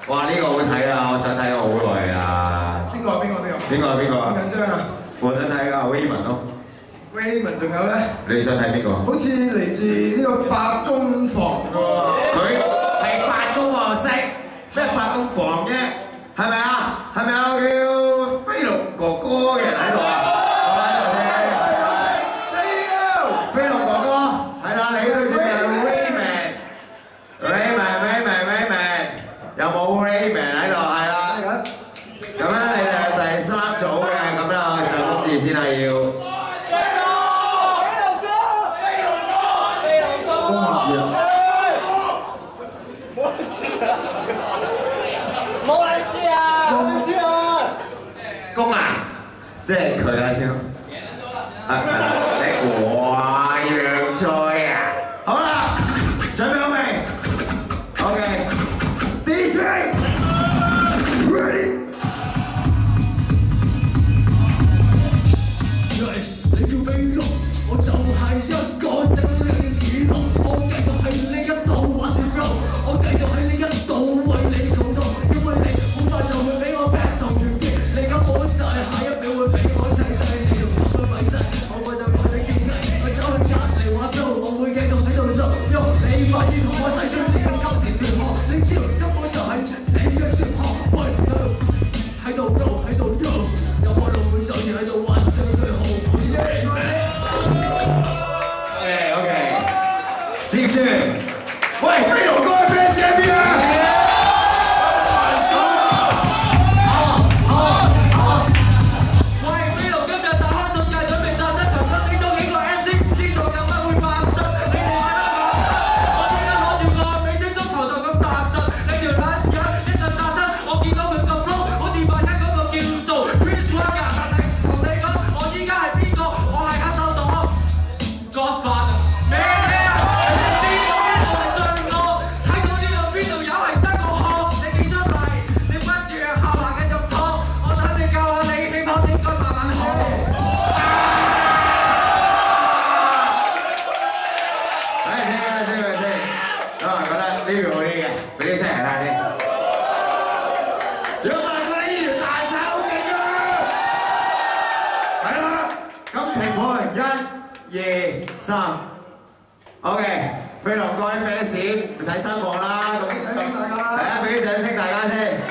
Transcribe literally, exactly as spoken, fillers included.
哇！呢個好睇啊，我想睇咗好耐啦。邊個邊個邊個？邊個邊個？咁緊張啊！我想睇啊 Raymond 咯。Raymond 仲有咧？你想睇邊個？好似嚟自呢個八公房㗎喎。佢係八公喎，識咩八公房啫？係咪啊？係咪啊？叫飛龍哥哥嘅人喺度啊？我喺度咧。飛龍哥哥係啦，你對住係 Raymond。Raymond Raymond Raymond 有冇 Raymond 喺度？係啦。咁咧你哋係第三組嘅，咁咧我就公字先啦要。 冇人輸啊！公字啊！ 公啊！即係佢啦添。你哇洋菜啊！好啦，準備好未 ？OK，D J ready。你叫飛龍，我就係一個正義耳聾，我繼續喺呢一度玩條肉，我繼續喺呢一度為你共痛，因為你好快就會俾我劈同完結，你根本就係下一秒會俾我砌低你條咁嘅廢仔，我為就為你競技，我走去隔離話租，我會繼續喺度做，喐你快啲同我洗出你嘅金錢團河，你知道根本就係你嘅團河，喂喺度 go 喺度 yo， 有個路會就要喺度玩最最好。OK OK， 接住，喂，飛龍哥嘅 fans 喺邊啊？喂，飛龍今日打開信界，準備殺身，尋得死咗幾個 M C， 唔知仲有乜會發生？你哋玩得發我即刻攞住個美精足球就咁搭陣，你條撚樣一陣打親，我見到佢個 flow， 好似萬一嗰個叫做 Chris Wagner， 但係同你講，我依家係邊個？我係黑手黨。Godfather， 咩咩啊？你知道呢度係罪惡，睇到呢度邊度有係得個殼，你企出嚟，你不如下巴繼續拖，我等你教下你，希望應該慢慢學。嚟聽下先，嚟聽，有人覺得呢個好啲嘅，俾啲聲嚟聽先。有冇人覺得呢條大曬好勁啊？係啦，咁評判一。二三 ，OK， 飛龍哥啲 fans 唔使失望啦，咁係啊，俾啲掌聲大家先。